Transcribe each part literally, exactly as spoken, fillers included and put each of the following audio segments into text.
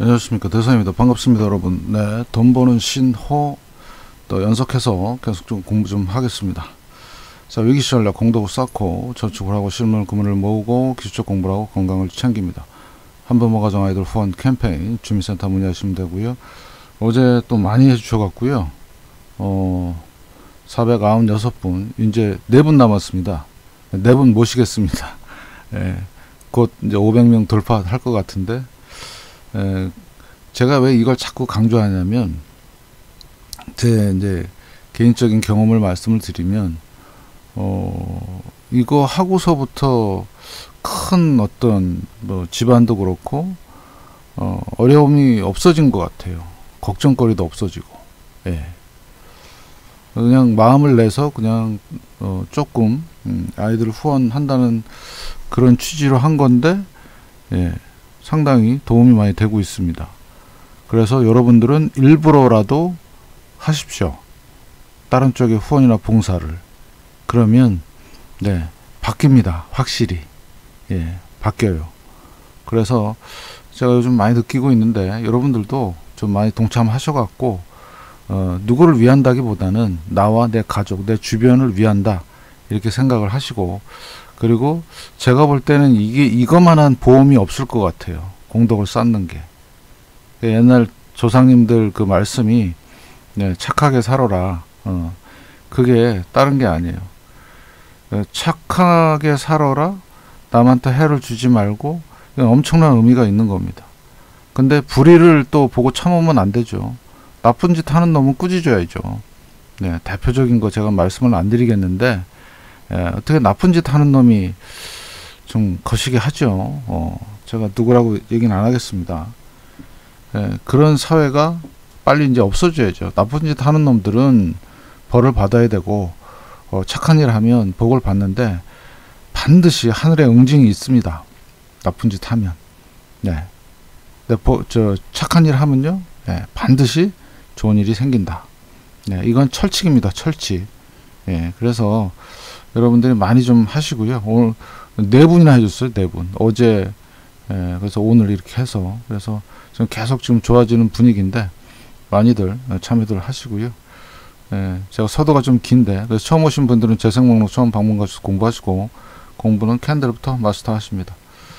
안녕하십니까, 대사입니다. 반갑습니다, 여러분. 네, 돈 버는 신호 또 연속해서 계속 좀 공부 좀 하겠습니다. 자, 위기 시절에 공덕을 쌓고 저축을 하고 실물 금을 모으고 기술적 공부를 하고 건강을 챙깁니다. 한부모 가정 아이들 후원 캠페인 주민센터 문의하시면 되고요. 어제 또 많이 해주셔갖고요. 어, 사백구십육 분, 이제 네 분 남았습니다. 네 분 모시겠습니다. 예, 곧 이제 오백 명 돌파할 것 같은데, 에, 제가 왜 이걸 자꾸 강조하냐면, 제 이제 개인적인 경험을 말씀을 드리면, 어, 이거 하고서부터 큰 어떤 뭐 집안도 그렇고, 어, 어려움이 없어진 것 같아요. 걱정거리도 없어지고, 예. 그냥 마음을 내서 그냥 어, 조금 음, 아이들을 후원한다는 그런 취지로 한 건데, 예. 상당히 도움이 많이 되고 있습니다. 그래서 여러분들은 일부러라도 하십시오. 다른 쪽에 후원이나 봉사를. 그러면 네, 바뀝니다. 확실히. 예, 바뀌어요. 그래서 제가 요즘 많이 느끼고 있는데, 여러분들도 좀 많이 동참하셔갖고 어, 누구를 위한다기보다는 나와 내 가족, 내 주변을 위한다, 이렇게 생각을 하시고, 그리고 제가 볼 때는 이게 이거만한 보험이 없을 것 같아요. 공덕을 쌓는 게. 옛날 조상님들 그 말씀이, 네, 착하게 살아라. 어, 그게 다른 게 아니에요. 착하게 살아라. 남한테 해를 주지 말고. 엄청난 의미가 있는 겁니다. 근데 불의를 또 보고 참으면 안 되죠. 나쁜 짓 하는 놈은 꾸짖어야죠. 네, 대표적인 거 제가 말씀을 안 드리겠는데, 예, 어떻게 나쁜 짓 하는 놈이 좀 거시기 하죠. 어, 제가 누구라고 얘기는 안 하겠습니다. 예, 그런 사회가 빨리 이제 없어져야죠. 나쁜 짓 하는 놈들은 벌을 받아야 되고, 어, 착한 일 하면 복을 받는데, 반드시 하늘에 응징이 있습니다. 나쁜 짓 하면. 네. 네, 보, 저, 착한 일 하면요, 예, 반드시 좋은 일이 생긴다. 네, 이건 철칙입니다. 철칙. 예, 그래서 여러분들이 많이 좀 하시고요. 오늘 네 분이나 해줬어요. 네 분. 어제, 예, 그래서 오늘 이렇게 해서, 그래서 지금 계속 지금 좋아지는 분위기인데, 많이들 참여들 하시고요. 예, 제가 서도가 좀 긴데, 그래서 처음 오신 분들은 재생 목록 처음 방문 가셔서 공부하시고, 공부는 캔들부터 마스터 하십니다.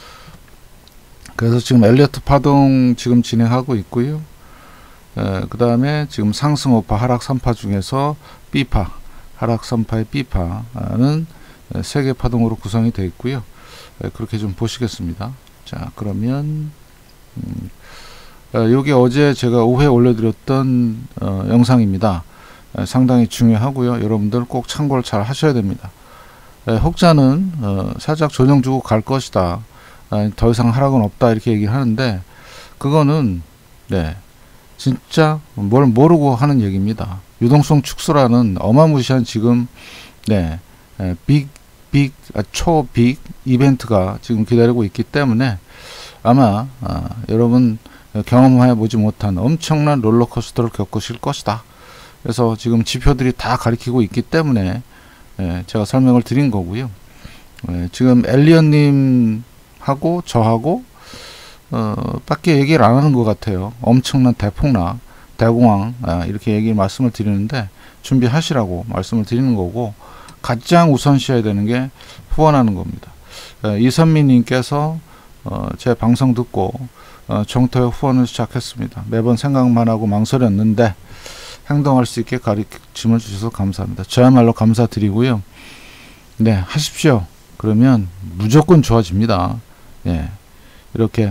그래서 지금 엘리어트 파동 지금 진행하고 있고요. 예, 그 다음에 지금 상승 오파, 하락 삼 파 중에서 B파, 하락 삼 파의 B파는 세 개 파동으로 구성이 되어 있고요. 예, 그렇게 좀 보시겠습니다. 자, 그러면 음, 어, 여기 어제 제가 오후에 올려드렸던 어, 영상입니다. 예, 상당히 중요하고요. 여러분들 꼭 참고를 잘 하셔야 됩니다. 예, 혹자는 어, 살짝 조정 주고 갈 것이다. 아, 더 이상 하락은 없다, 이렇게 얘기를 하는데, 그거는 네, 진짜 뭘 모르고 하는 얘기입니다. 유동성 축소라는 어마무시한 지금 네, 에, 빅, 빅, 아, 초빅 이벤트가 지금 기다리고 있기 때문에 아마 아, 여러분 경험해 보지 못한 엄청난 롤러코스터를 겪으실 것이다. 그래서 지금 지표들이 다 가리키고 있기 때문에 에, 제가 설명을 드린 거고요. 에, 지금 엘리언님 하고 저하고 어, 밖에 얘기를 안 하는 것 같아요. 엄청난 대폭락, 대공황, 아, 이렇게 얘기 말씀을 드리는데, 준비하시라고 말씀을 드리는 거고, 가장 우선시해야 되는 게 후원하는 겁니다. 에, 이선미님께서 어, 제 방송 듣고 어, 정토에 후원을 시작했습니다. 매번 생각만 하고 망설였는데 행동할 수 있게 가르침을 주셔서 감사합니다. 저야말로 감사드리고요. 네, 하십시오. 그러면 무조건 좋아집니다. 예, 이렇게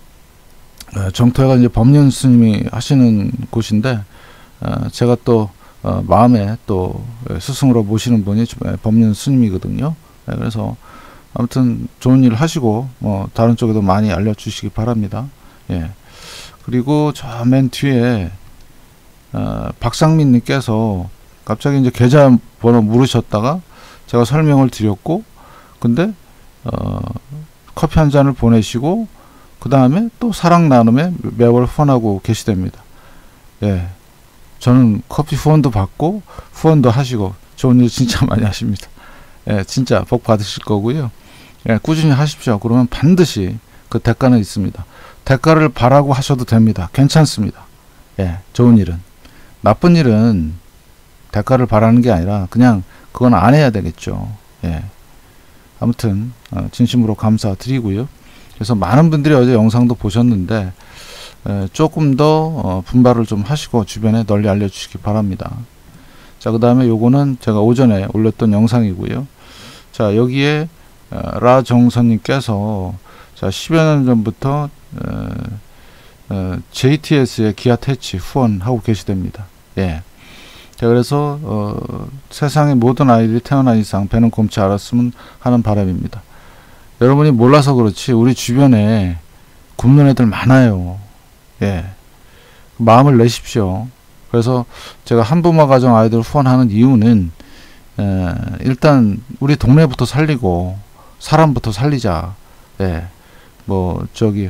어, 정토회가 이제 법륜 스님이 하시는 곳인데, 어, 제가 또 어, 마음에 또 스승으로 모시는 분이 법륜 스님이거든요. 예, 그래서 아무튼 좋은 일 하시고 어, 다른 쪽에도 많이 알려주시기 바랍니다. 예, 그리고 저 맨 뒤에 어, 박상민님께서 갑자기 이제 계좌 번호 물으셨다가 제가 설명을 드렸고, 근데 어, 커피 한 잔을 보내시고 그 다음에 또 사랑 나눔에 매월 후원하고 계시답니다. 예, 저는 커피 후원도 받고 후원도 하시고 좋은 일 진짜 많이 하십니다. 예, 진짜 복 받으실 거고요. 예, 꾸준히 하십시오. 그러면 반드시 그 대가는 있습니다. 대가를 바라고 하셔도 됩니다. 괜찮습니다. 예, 좋은 일은. 나쁜 일은 대가를 바라는 게 아니라 그냥 그건 안 해야 되겠죠. 예. 아무튼 어, 진심으로 감사드리고요. 그래서 많은 분들이 어제 영상도 보셨는데 에, 조금 더 어, 분발을 좀 하시고 주변에 널리 알려주시기 바랍니다. 자, 그 다음에 요거는 제가 오전에 올렸던 영상이고요. 자, 여기에 어, 라정선님께서 자, 십여 년 전부터 어, 어, 제이티에스의 기아 퇴치 후원하고 계시답니다. 예. 자, 그래서 어, 세상의 모든 아이들이 태어난 이상 배는 곰치 알았으면 하는 바람입니다. 여러분이 몰라서 그렇지 우리 주변에 굶는 애들 많아요. 예. 마음을 내십시오. 그래서 제가 한부모 가정 아이들 후원하는 이유는 에, 일단 우리 동네부터 살리고 사람부터 살리자. 예. 뭐 저기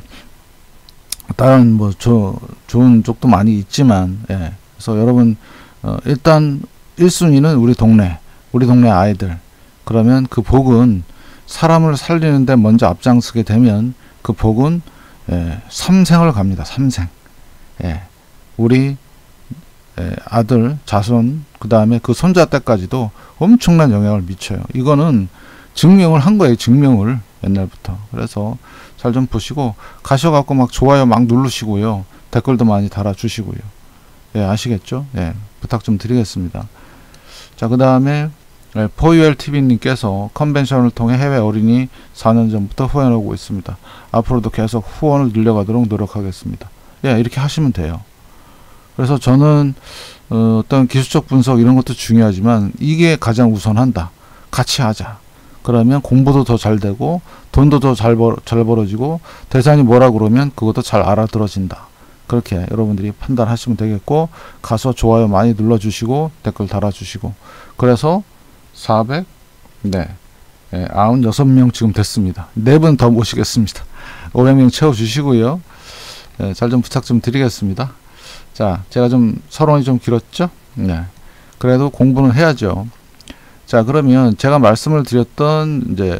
다른 뭐 저 좋은 쪽도 많이 있지만 예. 그래서 여러분 어, 일단 일 순위는 우리 동네 우리 동네 아이들. 그러면 그 복은 사람을 살리는데 먼저 앞장서게 되면 그 복은 예, 삼생을 갑니다. 삼생. 예, 우리 예, 아들, 자손, 그 다음에 그 손자 때까지도 엄청난 영향을 미쳐요. 이거는 증명을 한 거예요. 증명을 옛날부터. 그래서 잘 좀 보시고 가셔갖고 막 좋아요 막 누르시고요. 댓글도 많이 달아주시고요. 예, 아시겠죠? 예, 부탁 좀 드리겠습니다. 자, 그 다음에 네, 포유엘티비님께서 컨벤션을 통해 해외 어린이 사 년 전부터 후원하고 있습니다. 앞으로도 계속 후원을 늘려가도록 노력하겠습니다. 예, 이렇게 하시면 돼요. 그래서 저는 어, 어떤 기술적 분석 이런 것도 중요하지만 이게 가장 우선한다. 같이 하자. 그러면 공부도 더 잘 되고 돈도 더 잘 벌, 잘 벌어지고 대상이 뭐라 그러면 그것도 잘 알아들어진다. 그렇게 여러분들이 판단하시면 되겠고 가서 좋아요 많이 눌러주시고 댓글 달아주시고 그래서 사백, 네, 예, 구십육 명 지금 됐습니다. 네 분 더 모시겠습니다. 오백 명 채워주시고요. 예, 잘 좀 부탁 좀 드리겠습니다. 자, 제가 좀 서론이 좀 길었죠? 네. 그래도 공부는 해야죠. 자, 그러면 제가 말씀을 드렸던 이제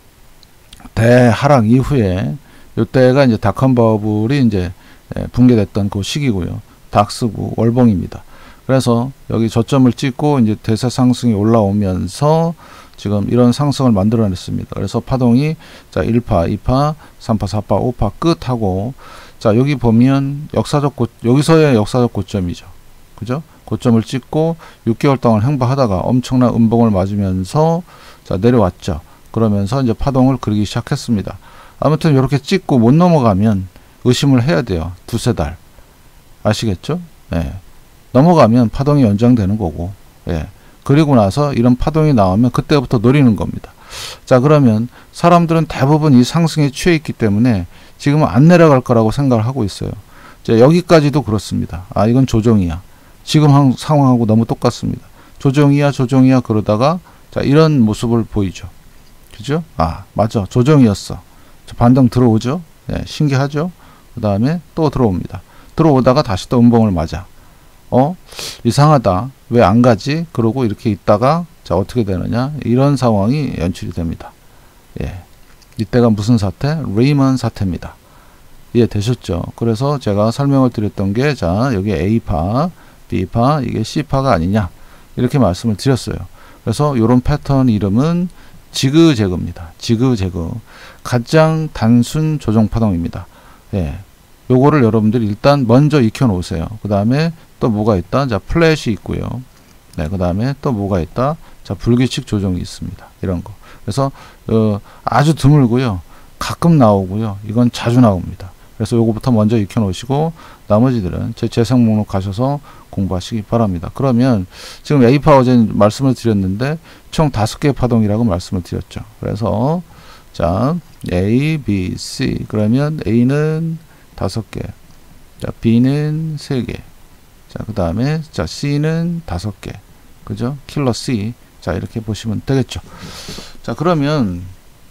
대하락 이후에 이때가 이제 닷컴 버블이 이제 예, 붕괴됐던 그 시기고요. 닥스고 월봉입니다. 그래서 여기 저점을 찍고 이제 대세 상승이 올라오면서 지금 이런 상승을 만들어냈습니다. 그래서 파동이 자 일 파, 이 파, 삼 파, 사 파, 오 파 끝하고 자 여기 보면 역사적 고 여기서의 역사적 고점이죠. 그죠? 고점을 찍고 육 개월 동안 행보하다가 엄청난 음봉을 맞으면서 자 내려왔죠. 그러면서 이제 파동을 그리기 시작했습니다. 아무튼 이렇게 찍고 못 넘어가면 의심을 해야 돼요. 두세 달. 아시겠죠? 예. 넘어가면 파동이 연장되는 거고, 예. 그리고 나서 이런 파동이 나오면 그때부터 노리는 겁니다. 자, 그러면 사람들은 대부분 이 상승에 취해 있기 때문에 지금은 안 내려갈 거라고 생각을 하고 있어요. 자, 여기까지도 그렇습니다. 아, 이건 조정이야. 지금 한 상황하고 너무 똑같습니다. 조정이야, 조정이야 그러다가 자, 이런 모습을 보이죠. 그죠? 아, 맞아. 조정이었어. 자, 반등 들어오죠? 예, 신기하죠? 그 다음에 또 들어옵니다. 들어오다가 다시 또 음봉을 맞아. 어? 이상하다. 왜 안 가지? 그러고 이렇게 있다가 자 어떻게 되느냐? 이런 상황이 연출이 됩니다. 예. 이때가 무슨 사태? 레이먼 사태입니다. 이해되셨죠? 그래서 제가 설명을 드렸던 게 자 여기 A파, B파, 이게 C파가 아니냐 이렇게 말씀을 드렸어요. 그래서 이런 패턴 이름은 지그재그입니다. 지그재그. 가장 단순 조정 파동입니다. 예. 요거를 여러분들이 일단 먼저 익혀 놓으세요. 그 다음에 또 뭐가 있다? 자, 플랫이 있고요. 네, 그 다음에 또 뭐가 있다? 자, 불규칙 조정이 있습니다. 이런 거. 그래서, 어, 아주 드물고요. 가끔 나오고요. 이건 자주 나옵니다. 그래서 요거부터 먼저 익혀 놓으시고, 나머지들은 제 재생 목록 가셔서 공부하시기 바랍니다. 그러면, 지금 A파 어제 말씀을 드렸는데, 총 다섯 개의 파동이라고 말씀을 드렸죠. 그래서, 자, A, B, C. 그러면 A는 다섯 개. 자, B는 세 개. 자, 그 다음에, 자, C는 다섯 개. 그죠? 킬러 C. 자, 이렇게 보시면 되겠죠. 자, 그러면,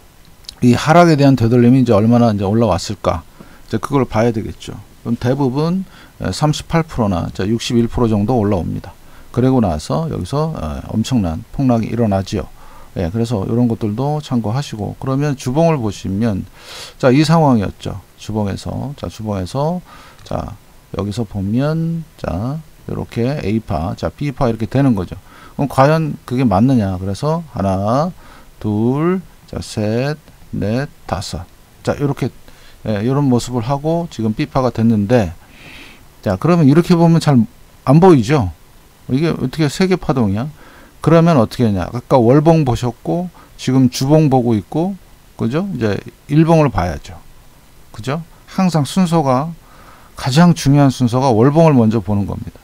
이 하락에 대한 되돌림이 이제 얼마나 이제 올라왔을까? 이제 그걸 봐야 되겠죠. 그럼 대부분 삼십팔 퍼센트나 자, 육십일 퍼센트 정도 올라옵니다. 그리고 나서 여기서 엄청난 폭락이 일어나지요. 예, 그래서 이런 것들도 참고하시고, 그러면 주봉을 보시면, 자, 이 상황이었죠. 주봉에서, 자, 주봉에서, 자, 여기서 보면, 자, 이렇게 A파, 자, B파 이렇게 되는 거죠. 그럼 과연 그게 맞느냐? 그래서 하나, 둘, 자, 셋, 넷, 다섯. 자, 이렇게, 예, 이런 모습을 하고 지금 B파가 됐는데, 자, 그러면 이렇게 보면 잘 안 보이죠? 이게 어떻게 세개 파동이야? 그러면 어떻게 하냐? 아까 월봉 보셨고, 지금 주봉 보고 있고, 그죠? 이제 일봉을 봐야죠. 그죠? 항상 순서가, 가장 중요한 순서가 월봉을 먼저 보는 겁니다.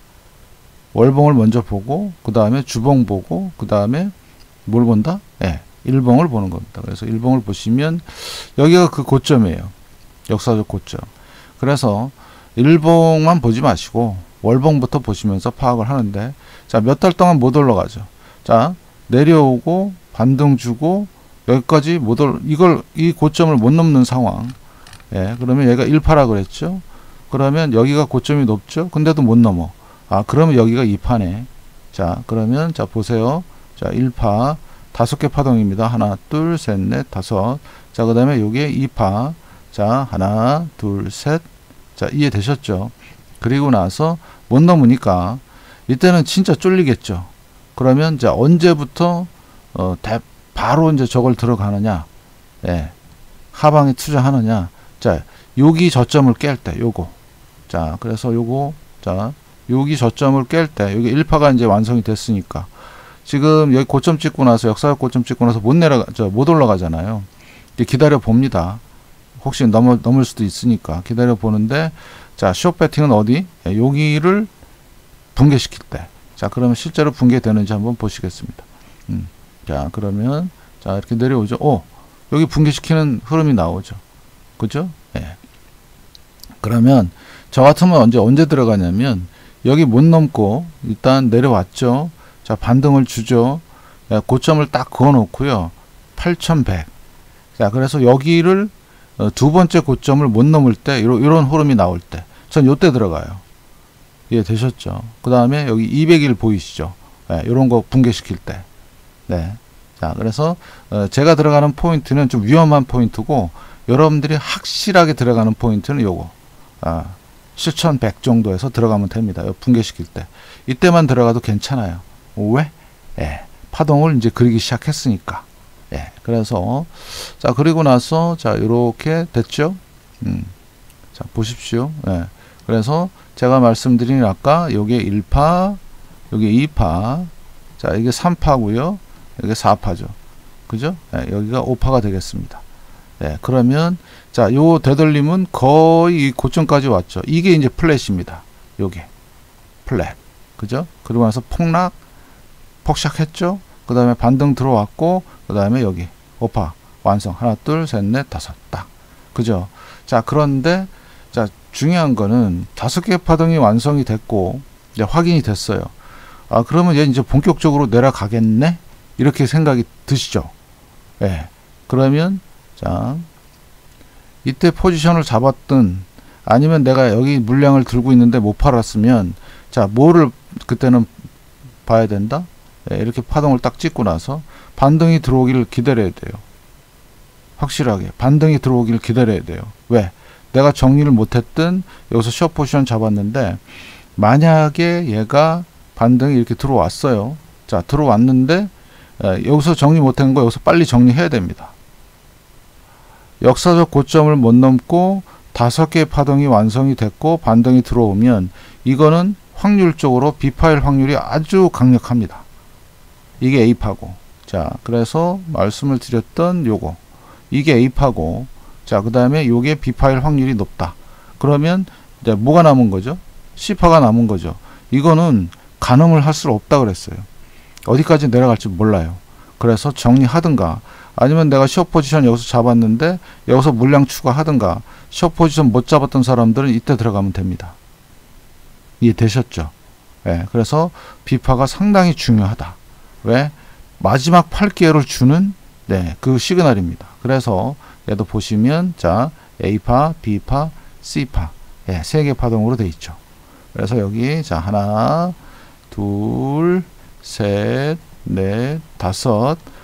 월봉을 먼저 보고, 그 다음에 주봉 보고, 그 다음에 뭘 본다? 예, 일봉을 보는 겁니다. 그래서 일봉을 보시면, 여기가 그 고점이에요. 역사적 고점. 그래서 일봉만 보지 마시고, 월봉부터 보시면서 파악을 하는데, 자, 몇 달 동안 못 올라가죠. 자, 내려오고 반등 주고 여기까지 못 올, 이걸 이 고점을 못 넘는 상황. 예, 그러면 얘가 일파라 그랬죠. 그러면 여기가 고점이 높죠. 근데도 못 넘어. 아, 그러면 여기가 이파네. 자, 그러면 자 보세요. 자, 일파 다섯 개 파동입니다. 하나, 둘, 셋, 넷, 다섯. 자, 그다음에 요게 이파. 자, 하나, 둘, 셋. 자, 이해되셨죠? 그리고 나서 못 넘으니까 이때는 진짜 쫄리겠죠. 그러면 자, 언제부터 어, 대, 바로 이제 저걸 들어가느냐? 예. 하방에 투자하느냐? 자, 여기 저점을 깰 때 요거. 자, 그래서 요거 자, 여기 저점을 깰 때 여기 일파가 이제 완성이 됐으니까 지금 여기 고점 찍고 나서 역사적 고점 찍고 나서 못 내려가 저 못 올라가잖아요. 이제 기다려 봅니다. 혹시 넘어 넘을 수도 있으니까 기다려 보는데 자, 숏 배팅은 어디? 예, 여기를 붕괴시킬 때. 자, 그러면 실제로 붕괴되는지 한번 보시겠습니다. 음. 자, 그러면 자, 이렇게 내려오죠. 오, 여기 붕괴시키는 흐름이 나오죠. 그죠? 예. 그러면 저 같으면 언제 언제 들어가냐면 여기 못 넘고 일단 내려왔죠. 자, 반등을 주죠. 예, 고점을 딱 그어 놓고요. 팔천백. 자, 그래서 여기를 어, 두 번째 고점을 못 넘을 때 이런 이런 흐름이 나올 때 전 요때 들어가요. 예, 되셨죠? 그 다음에 여기 이백일 보이시죠? 네, 이런 거 붕괴시킬 때. 네. 자, 그래서, 어, 제가 들어가는 포인트는 좀 위험한 포인트고, 여러분들이 확실하게 들어가는 포인트는 요거. 아, 칠천백 정도에서 들어가면 됩니다. 붕괴시킬 때. 이때만 들어가도 괜찮아요. 왜? 예. 파동을 이제 그리기 시작했으니까. 예. 그래서, 자, 그리고 나서, 자, 요렇게 됐죠? 음. 자, 보십시오. 예. 그래서 제가 말씀드린 아까 요게 일파, 요게 이파, 자, 이게 삼파고요. 이게 사파죠. 그죠? 네, 여기가 오파가 되겠습니다. 네, 그러면 자, 요 되돌림은 거의 고점까지 왔죠. 이게 이제 플랫입니다. 요게 플랫. 그죠? 그리고 나서 폭락, 폭샥했죠. 그 다음에 반등 들어왔고, 그 다음에 여기 오파 완성. 하나, 둘, 셋, 넷, 다섯. 딱. 그죠? 자, 그런데 자, 중요한 거는 다섯 개 파동이 완성이 됐고 이제 확인이 됐어요. 아, 그러면 얘 이제 본격적으로 내려가겠네? 이렇게 생각이 드시죠? 예. 그러면 자, 이때 포지션을 잡았든 아니면 내가 여기 물량을 들고 있는데 못 팔았으면 자, 뭐를 그때는 봐야 된다? 예, 이렇게 파동을 딱 찍고 나서 반등이 들어오기를 기다려야 돼요. 확실하게 반등이 들어오기를 기다려야 돼요. 왜? 내가 정리를 못했든 여기서 숏 포지션 잡았는데 만약에 얘가 반등이 이렇게 들어왔어요. 자, 들어왔는데 에, 여기서 정리 못한 거 여기서 빨리 정리해야 됩니다. 역사적 고점을 못 넘고 다섯 개의 파동이 완성이 됐고 반등이 들어오면 이거는 확률적으로 B파일 확률이 아주 강력합니다. 이게 A파고, 자, 그래서 말씀을 드렸던 요거 이게 A파고, 자, 그 다음에 요게 B파일 확률이 높다. 그러면 이제 뭐가 남은 거죠? C파가 남은 거죠. 이거는 가늠을 할 수 없다 그랬어요. 어디까지 내려갈지 몰라요. 그래서 정리하든가 아니면 내가 숏 포지션 여기서 잡았는데 여기서 물량 추가하든가, 숏 포지션 못 잡았던 사람들은 이때 들어가면 됩니다. 이해되셨죠? 예, 그래서 B파가 상당히 중요하다. 왜? 마지막 팔 개월을 주는 네, 그 시그널입니다. 그래서 얘도 보시면 자, A파, B파, C파, 예, 세 개 파동으로 돼 있죠. 그래서 여기 자, 하나, 둘, 셋, 넷, 다섯,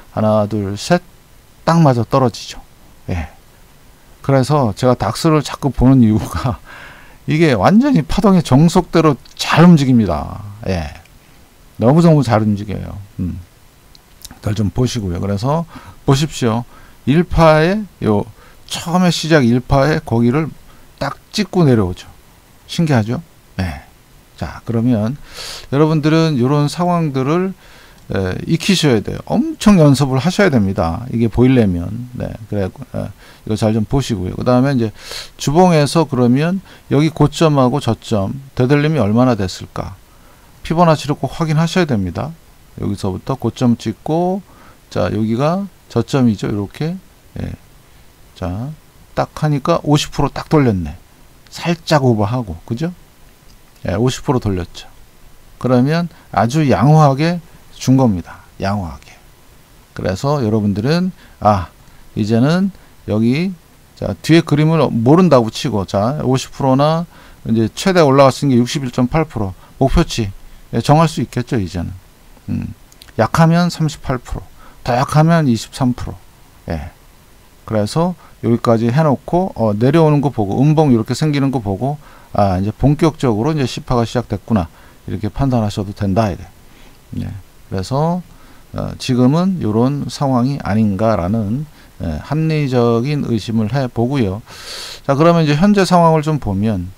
하나, 둘, 셋, 딱 맞아 떨어지죠. 예. 그래서 제가 닥스를 자꾸 보는 이유가 이게 완전히 파동의 정석대로 잘 움직입니다. 예. 너무너무 잘 움직여요. 음. 잘 좀 보시고요. 그래서 보십시오. 일 파에 요 처음에 시작 일 파에 거기를 딱 찍고 내려오죠. 신기하죠? 네. 자, 그러면 여러분들은 이런 상황들을 에, 익히셔야 돼요. 엄청 연습을 하셔야 됩니다. 이게 보이려면. 네. 그래, 에, 이거 잘 좀 보시고요. 그 다음에 이제 주봉에서 그러면 여기 고점하고 저점, 되돌림이 얼마나 됐을까? 피보나치를 꼭 확인하셔야 됩니다. 여기서부터 고점 찍고, 자, 여기가 저점이죠. 이렇게. 예. 자, 딱 하니까 오십 퍼센트 딱 돌렸네. 살짝 오버하고, 그죠? 예, 오십 퍼센트 돌렸죠. 그러면 아주 양호하게 준 겁니다. 양호하게. 그래서 여러분들은 아 이제는 여기 자 뒤에 그림을 모른다고 치고 자 오십 퍼센트나 이제 최대 올라갔으니까 육십일 점 팔 퍼센트 목표치 예, 정할 수 있겠죠. 이제는 음, 약하면 삼십팔 퍼센트 더 약하면 이십삼 퍼센트 예. 그래서 여기까지 해놓고 어, 내려오는 거 보고 음봉 이렇게 생기는 거 보고 아 이제 본격적으로 이제 시파가 시작됐구나 이렇게 판단하셔도 된다 이래. 예. 그래서 어, 지금은 이런 상황이 아닌가라는 예, 합리적인 의심을 해 보고요. 자, 그러면 이제 현재 상황을 좀 보면,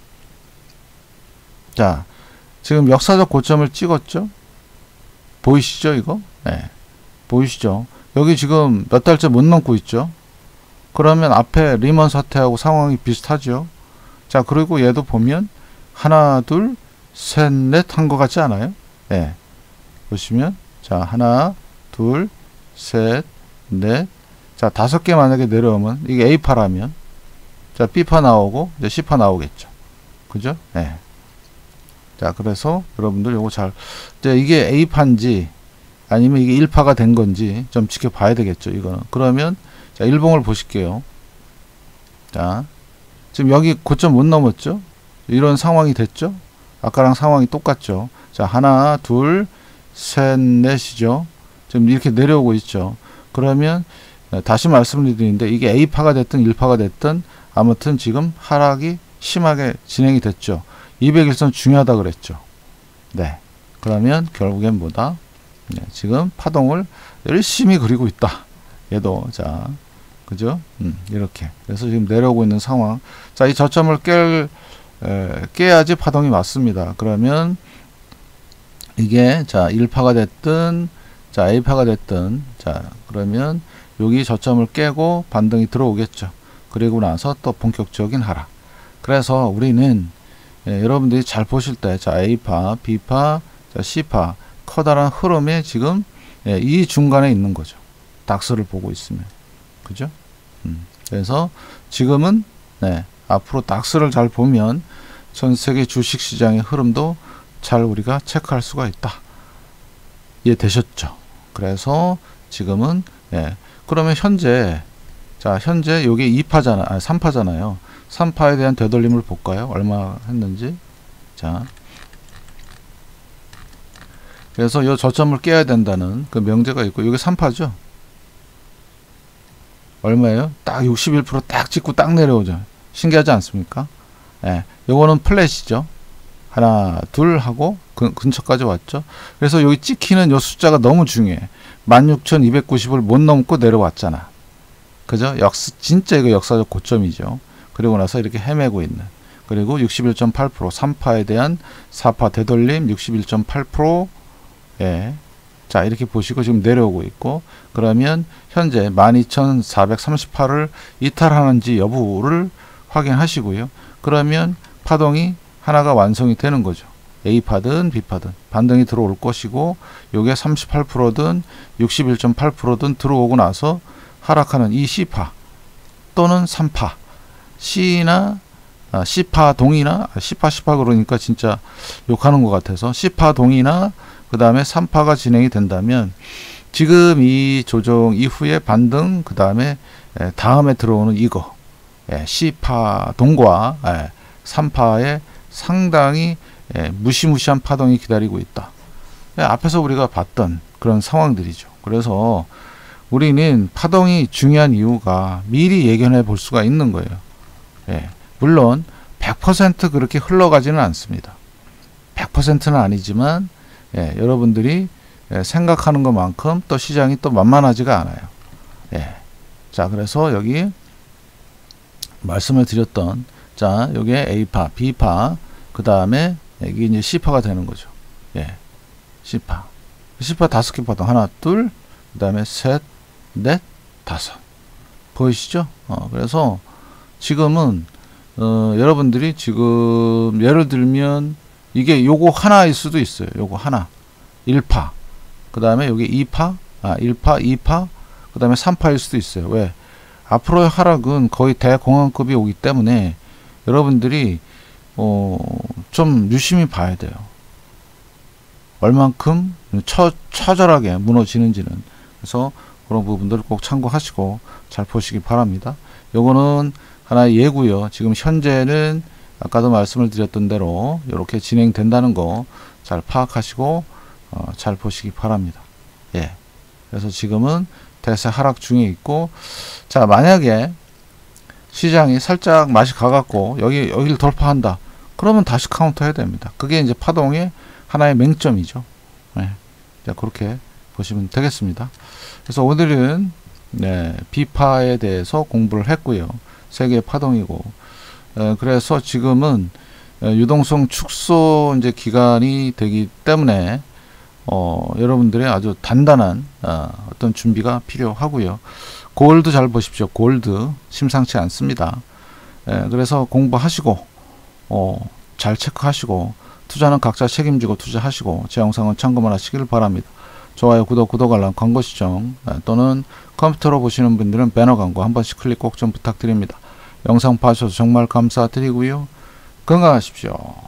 자, 지금 역사적 고점을 찍었죠? 보이시죠, 이거? 네, 보이시죠? 여기 지금 몇 달째 못 넘고 있죠? 그러면 앞에 리먼 사태하고 상황이 비슷하죠? 자, 그리고 얘도 보면 하나, 둘, 셋, 넷 한 것 같지 않아요? 네. 보시면 자 하나 둘 셋 넷 자 다섯 개 만약에 내려오면 이게 A파라면 자 B파 나오고 이제 C파 나오겠죠. 그죠? 네. 자 그래서 여러분들 요거 잘 이제 이게 A파인지 아니면 이게 일 파가 된 건지 좀 지켜봐야 되겠죠. 이거는 그러면 자 일봉을 보실게요. 자 지금 여기 고점 못 넘었죠? 이런 상황이 됐죠? 아까랑 상황이 똑같죠? 자 하나 둘 셋, 넷이죠. 지금 이렇게 내려오고 있죠. 그러면 다시 말씀을 드리는데 이게 A파가 됐든 일 파가 됐든 아무튼 지금 하락이 심하게 진행이 됐죠. 이백일선 중요하다 그랬죠. 네. 그러면 결국엔 뭐다? 네, 지금 파동을 열심히 그리고 있다. 얘도 자 그죠? 음, 이렇게. 그래서 지금 내려오고 있는 상황. 자, 이 저점을 깰 에, 깨야지 파동이 맞습니다. 그러면 이게 자 일 파가 됐든 자 A파가 됐든 자 그러면 여기 저점을 깨고 반등이 들어오겠죠. 그리고 나서 또 본격적인 하락. 그래서 우리는 예, 여러분들이 잘 보실 때 자 A파, B파, 자 C파 커다란 흐름에 지금 예, 이 중간에 있는 거죠. 닥스를 보고 있으면 그죠? 음, 그래서 지금은 네, 앞으로 닥스를 잘 보면 전 세계 주식시장의 흐름도 잘 우리가 체크할 수가 있다. 이해되셨죠? 그래서 지금은 예. 그러면 현재 자 현재 요게 이 파잖아, 아, 삼 파잖아요. 삼 파에 대한 되돌림을 볼까요? 얼마 했는지. 자 그래서 요 저점을 깨야 된다는 그 명제가 있고 요게 삼 파죠. 얼마예요? 딱 육십일 퍼센트 딱 찍고 딱 내려오죠. 신기하지 않습니까? 예. 요거는 플랫이죠. 하나 둘 하고 그 근처까지 왔죠. 그래서 여기 찍히는 요 숫자가 너무 중요해. 만 육천이백구십을 못 넘고 내려왔잖아. 그죠? 역사 진짜 이거 역사적 고점이죠. 그리고 나서 이렇게 헤매고 있는. 그리고 육십일 점 팔 퍼센트 삼 파에 대한 사 파 되돌림 육십일 점 팔 퍼센트 예. 자 이렇게 보시고 지금 내려오고 있고 그러면 현재 만 이천사백삼십팔을 이탈하는지 여부를 확인하시고요. 그러면 파동이 하나가 완성이 되는 거죠. A파든 B파든 반등이 들어올 것이고 요게 삼십팔 퍼센트든 육십일 점 팔 퍼센트든 들어오고 나서 하락하는 이 C파 또는 삼 파 C나 아, C파 동이나 C파 C파 그러니까 진짜 욕하는 것 같아서 C파 동이나 그 다음에 삼 파가 진행이 된다면 지금 이 조정 이후에 반등 그 다음에 다음에 들어오는 이거 예, C파 동과 예, 삼 파의 상당히 예, 무시무시한 파동이 기다리고 있다. 예, 앞에서 우리가 봤던 그런 상황들이죠. 그래서 우리는 파동이 중요한 이유가 미리 예견해 볼 수가 있는 거예요. 예, 물론 백 퍼센트 그렇게 흘러가지는 않습니다. 백 퍼센트는 아니지만 예, 여러분들이 예, 생각하는 것만큼 또 시장이 또 만만하지가 않아요. 예. 자, 그래서 여기 말씀을 드렸던, 자, 요게 A파, B파, 그 다음에 이게 이제 C파가 되는 거죠. 예. C파. C파 다섯 개 파동. 하나, 둘, 그 다음에 셋, 넷, 다섯. 보이시죠? 어, 그래서 지금은, 어, 여러분들이 지금 예를 들면 이게 요거 하나일 수도 있어요. 요거 하나. 일 파. 그 다음에 여기 이 파, 아, 일 파, 이 파, 그 다음에 삼 파일 수도 있어요. 왜? 앞으로의 하락은 거의 대공황급이 오기 때문에 여러분들이 어, 좀 유심히 봐야 돼요. 얼만큼 처, 처절하게 무너지는지는. 그래서 그런 부분들을 꼭 참고하시고 잘 보시기 바랍니다. 요거는 하나의 예고요. 지금 현재는 아까도 말씀을 드렸던 대로 이렇게 진행된다는 거 잘 파악하시고 어, 잘 보시기 바랍니다. 예. 그래서 지금은 대세 하락 중에 있고, 자, 만약에 시장이 살짝 맛이 가갖고 여기 여기를 돌파한다. 그러면 다시 카운터 해야 됩니다. 그게 이제 파동의 하나의 맹점이죠. 네. 자, 그렇게 보시면 되겠습니다. 그래서 오늘은 네, B파에 대해서 공부를 했고요. 세 개의 파동이고, 에, 그래서 지금은 에, 유동성 축소 이제 기간이 되기 때문에 어, 여러분들의 아주 단단한 어, 어떤 준비가 필요하고요. 골드 잘 보십시오. 골드 심상치 않습니다. 에, 그래서 공부하시고 어, 잘 체크하시고 투자는 각자 책임지고 투자하시고 제 영상은 참고만 하시길 바랍니다. 좋아요, 구독, 구독 알람, 광고 시청 에, 또는 컴퓨터로 보시는 분들은 배너 광고 한 번씩 클릭 꼭 좀 부탁드립니다. 영상 봐주셔서 정말 감사드리고요. 건강하십시오.